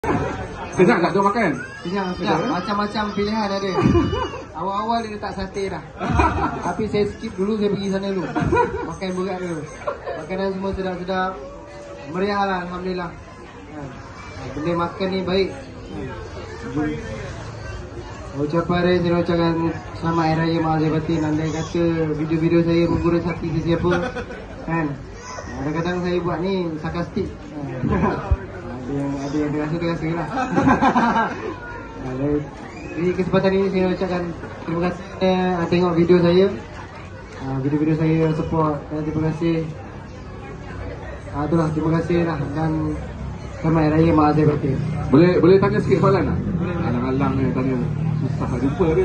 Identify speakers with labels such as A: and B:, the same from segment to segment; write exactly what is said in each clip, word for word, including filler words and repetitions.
A: Kenyang tak tu makan?
B: Kenyang, sedap. Macam-macam pilihan ada. Awal-awal dia letak sate dah. Tapi saya skip dulu, saya pergi sana dulu. Makan berat dulu. Makanan semua sedap-sedap. Meriah lah, Alhamdulillah. Benda makan ni baik. Ucapan raya saya ucapkan selamat Hari Raya Mahal Zahir Batin. Andai kata video-video saya menggurus hati sesiapa, kan? Kadang-kadang saya buat ni sarkastik. Ada yang ada yang terasa terasa lah. Di kesempatan ini saya ucapkan terima kasih uh, tengok video saya, uh, video-video saya support, dan terima kasih. Uh, itulah terima kasih lah, dan selamat Hari Raya Mahal Zahir Batin.
A: Boleh boleh tanya sikit soalan tak? Alang-alang ni tanya. Susah jumpa dia.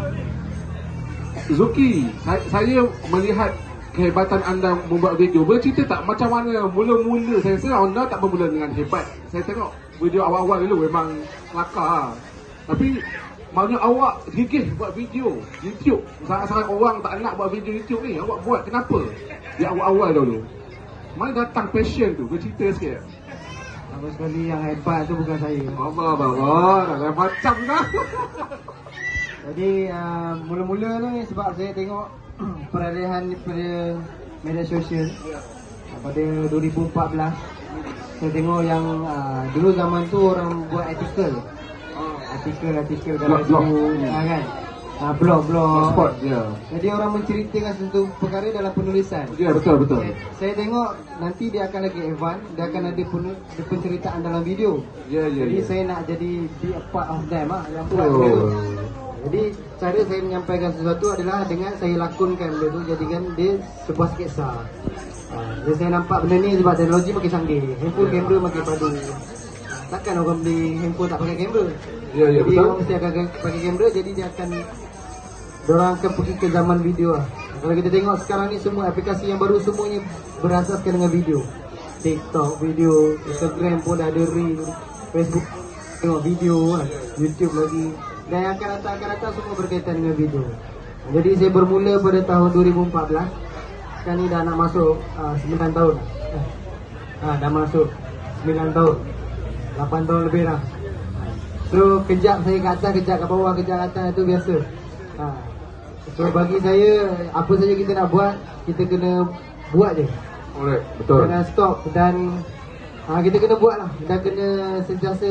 A: Zuki, saya, saya melihat kehebatan anda membuat video. Boleh cerita tak macam mana mula-mula? Saya rasa anda tak bermula dengan hebat. Saya tengok video awal-awal dulu memang kelakar. Tapi maknanya awak gigih buat video YouTube. Sangat-sangat orang tak nak buat video YouTube ni. Awak buat kenapa? Di awal-awal dulu. Mana datang passion tu? Boleh cerita sikit?
B: Apa sekali yang hebat tu bukan saya.
A: Abang, abang, abang. Dah macam dah.
B: Jadi uh, mula-mula ni sebab saya tengok peralihan pada media sosial pada dua ribu empat belas. Saya tengok yang uh, dulu zaman tu orang buat artikel, artikel-artikel dalam Facebook, uh, kan, uh, blog-blog,
A: spot, ya.
B: Jadi orang menceritakan sesuatu perkara dalam penulisan.
A: Ya, betul betul.
B: Saya, saya tengok nanti dia akan lagi advance, dia akan ada, pen, ada penceritaan dalam video.
A: Ya, ya,
B: jadi
A: ya.
B: saya nak jadi be a part of them ah, yang buat oh. Video. Jadi cara saya menyampaikan sesuatu adalah dengan saya lakonkan benda tu, jadikan dia sebuah sketsa. Ha, jadi saya nampak benda ni sebab teknologi makin canggih, handphone yeah. Kamera makin padu. Takkan orang beli handphone tak pakai kamera.
A: Ya, yeah, ya, yeah,
B: jadi
A: betul.
B: orang mesti akan pakai kamera, jadi dia akan diorang akan pergi ke zaman video lah. Kalau kita tengok sekarang ni semua aplikasi yang baru semuanya berasaskan dengan video. TikTok video, Instagram pun dah ada reel, Facebook tengok video lah, YouTube lagi. Dan yang akan datang, akan datang semua berkaitan dengan video. Jadi saya bermula pada tahun dua ribu empat belas. Sekarang ni dah nak masuk uh, sembilan tahun. Ha, dah masuk sembilan tahun, lapan tahun lebih dah. So kejap saya kat atas, kejap kat bawah, kejap kat atas, itu biasa. Ha. So bagi saya, apa saja kita nak buat, kita kena buat je.
A: Alright, betul.
B: Jangan stop. Dan ha, kita kena buat lah. Dan kena sentiasa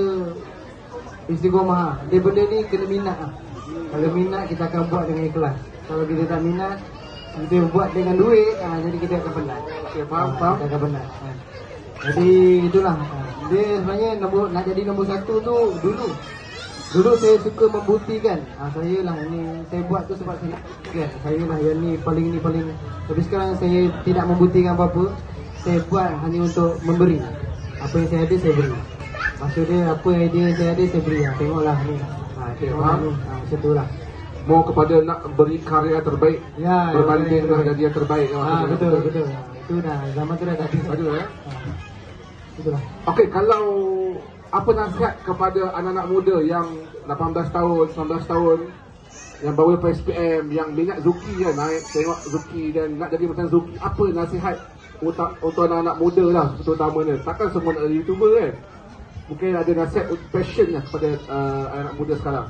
B: istiqomah. Dia benda ni kena minat lah. Kalau minat kita akan buat dengan ikhlas. Kalau kita tak minat, kita buat dengan duit, ha, jadi kita akan penat.
A: Okay, faham, faham.
B: Kita akan penat. Ha. Jadi itulah. Ha. Dia sebenarnya nombor, nak jadi nombor satu tu dulu. Dulu saya suka membuktikan. Ha, saya lah ni, saya buat tu sebab saya kan, saya lah yang ni paling ni paling. Tapi sekarang saya tidak membuktikan apa-apa. Saya buat hanya untuk memberi. Apa yang saya ada saya beri. Maksud dia apa idea saya ada saya beri lah. Tengoklah ni. Ha, tengoklah ni. Ha, macam tu lah.
A: Mau kepada nak beri karya terbaik,
B: ya,
A: berbanding dengan jadi yang terbaik.
B: Ha, betul, betul, betul. Ha, itu dah zaman tu dah tak ada.
A: Ada ya.
B: Ha, itulah.
A: Okey, kalau apa nasihat kepada anak-anak muda yang lapan belas tahun, sembilan belas tahun yang baru lepas S P M, yang minat Zuki kan, naik tengok Zuki dan nak jadi macam Zuki, apa nasihat untuk, untuk anak-anak muda lah terutamanya? Takkan semua nak jadi YouTuber kan? Mungkin ada nasihat passion lah kepada uh, anak muda sekarang.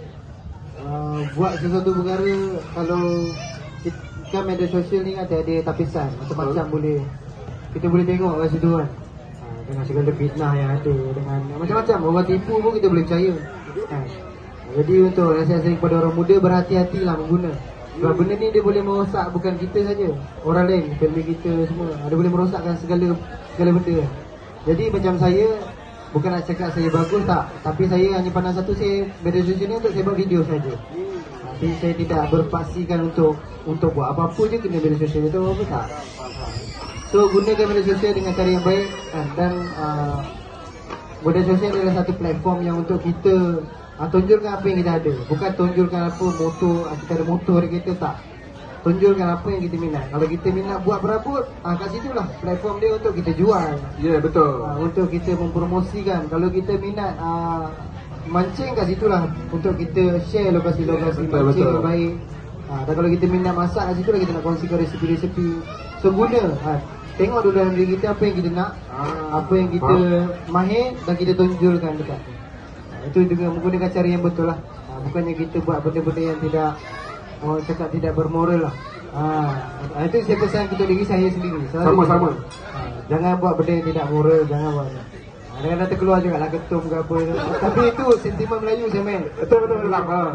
B: Uh, buat sesuatu perkara, kalau kita, kan media sosial ni ada ada tapisan macam-macam boleh kita boleh tengok kat situ kan. Uh, dengan segala fitnah yang ada, dengan macam-macam orang tipu pun kita boleh percaya. Uh, jadi untuk nasihat saya kepada orang muda, berhati-hatilah mengguna. Sebab benda ni dia boleh merosak bukan kita saja, orang lain, family kita semua. Dia boleh merosakkan segala segala benda. Jadi macam saya, bukan nak cakap saya bagus tak, tapi saya hanya pandang satu, saya media sosial ni untuk saya buat video saja. Tapi saya tidak berpaksikan untuk untuk buat apa-apa je kena media sosial itu, apa tak. So gunakan media sosial dengan cara yang baik, dan uh, media sosial adalah satu platform yang untuk kita uh, tunjukkan apa yang kita ada. Bukan tunjukkan apa motor, kita ada motor kita, tak. Tunjukkan apa yang kita minat. Kalau kita minat buat berabut, ah, kat situ lah platform dia untuk kita jual.
A: Ya, yeah, betul.
B: Ah, untuk kita mempromosikan. Kalau kita minat ah, mancing, kat situ lah untuk kita share lokasi-lokasi
A: yeah,
B: mancing
A: betul.
B: yang baik. Ah, dan kalau kita minat masak, kat situ lah kita nak kongsikan resepi-resepi. So guna ah, tengok dulu dalam diri kita apa yang kita nak,
A: Ah,
B: apa yang kita mahir dan kita tonjolkan dekat. Ha, itu dengan menggunakan cara yang betul lah. Ha, bukannya kita buat benda-benda yang tidak, orang cakap tidak bermoral lah. Ha, itu saya pesan untuk diri saya sendiri. Selalu
A: Sama-sama.
B: Ha, jangan buat benda yang tidak moral, jangan buat. Ha, kadang-kadang terkeluar juga lah ketum ke apa. Tapi itu sentimen Melayu saya main.
A: Betul-betul lah. Ha.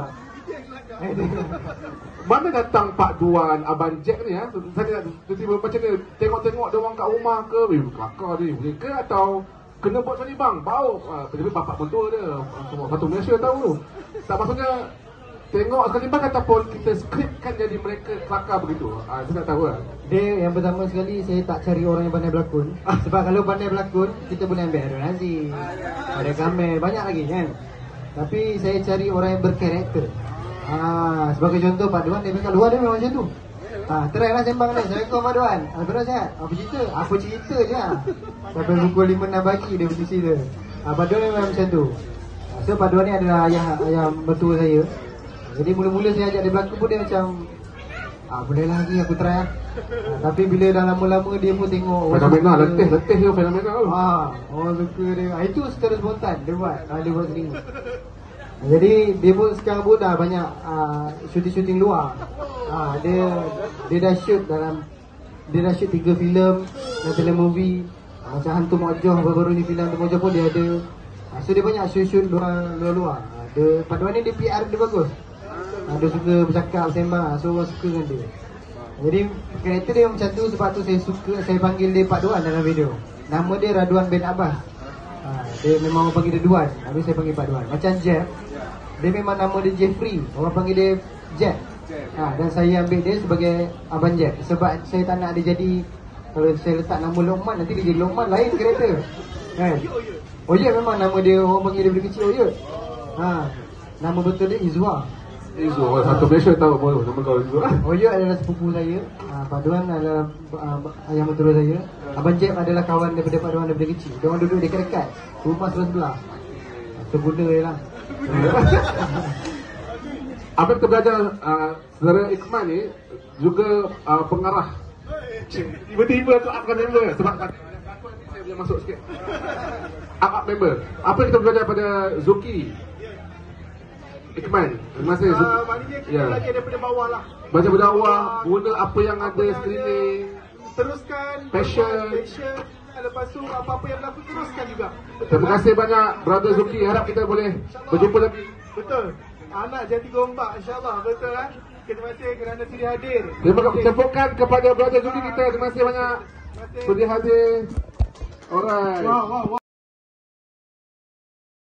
A: Mana datang Pak Duan, Abang Jack ni ya? Saya tiba-tiba macam ni, tengok-tengok dia orang kat rumah ke, weh kelakar ni, boleh ke atau kena buat macam ni bang, bau. Ah, tapi bapak mentua dia, semua satu Malaysia tahu tu. Tak maksudnya, tengok sekali bang ataupun kita skripkan jadi mereka kelakar begitu. Ah, saya tak tahu lah.
B: Dia yang pertama sekali saya tak cari orang yang pandai berlakon. Sebab kalau pandai berlakon, kita boleh ambil Aaron Aziz, ada Kamel, banyak lagi kan. Tapi saya cari orang yang berkarakter. Ah, sebagai contoh Pak Duan, dia memang luar dia memang macam tu. Ah, try lah sembang ni. Assalamualaikum Pak Duan. Ah, terus sihat. Apa cerita? Apa cerita je. Sampai pukul lima enam pagi dia posisi dia. Ah, Pak Duan memang macam tu. Ah, so Pak Duan ni adalah ayah ayah mertua saya. Jadi mula-mula saya ajak dia berlakon pun dia macam, ah boleh lagi aku try lah. Ah, tapi bila dah lama-lama dia pun tengok
A: Fenomena, letih, letih dia fenomena tu.
B: Ah, orang suka dia. Ah, itu secara spontan dia buat. Ah, dia buat sendiri. Jadi dia pun sekarang pun dah banyak uh, syuting-syuting luar. Uh, dia dia dah shoot dalam dia dah shoot tiga filem dan telemovie. Uh, macam Hantu Mojoh baru-baru ni, filem Hantu Mojoh pun dia ada. Uh, so dia banyak shoot-shoot luar luar. Uh, dia Pak Duan ni dia P R dia bagus. Uh, dia suka bercakap, sembang. Uh, so orang suka dengan dia. Jadi karakter dia macam tu, sebab tu saya suka, saya panggil dia Pak Duan dalam video. Nama dia Raduan bin Abbas. Uh, dia memang orang panggil dia Duan, tapi saya panggil Pak Duan. Macam Jeff, dia memang nama dia Jeffrey, orang panggil dia Jack. Ha, dan saya ambil dia sebagai Abang Jack. Sebab saya tak nak dia jadi, kalau saya letak nama Lokman, nanti dia jadi Lokman, lain karakter kan? Oh ya, memang nama dia, orang panggil dia dari kecil Oh ya. Ha, nama betul dia Izwa.
A: Izu, orang satu Malaysia tahu apa nama kau Izu.
B: Oh ya adalah sepupu saya. Ha, Pak Duan adalah uh, ayah mentua saya. Abang Jack adalah kawan daripada Pak Duan daripada kecil. Dia orang duduk dekat-dekat, rumah sebelah-sebelah. Sebunda je lah.
A: Apa yang kita belajar, uh, saudara Ikman ni juga uh, pengarah. Tiba-tiba tu up member sebab saya boleh masuk sikit. Up up member. Apa yang kita belajar pada Zuki? Ikman, terima kasih Zuki.
C: Uh, maknanya kita belajar daripada bawah lah.
A: Baca berdawah, guna apa yang ada sekeliling.
C: Teruskan
A: Passion.
C: passion. Lepas tu apa-apa yang berlaku teruskan juga.
A: Terima kasih banyak Brother Zuki. Harap kita boleh berjumpa lagi.
C: Betul. Anak Jati Gombak, insyaAllah. Betul kan? Terima kasih kerana sudi hadir.
A: Terima kasih tepukan kepada Brother Zuki kita. Terima kasih banyak
C: Terima kasih.
A: sudi hadir. Alright.
C: Wow, wow, wow.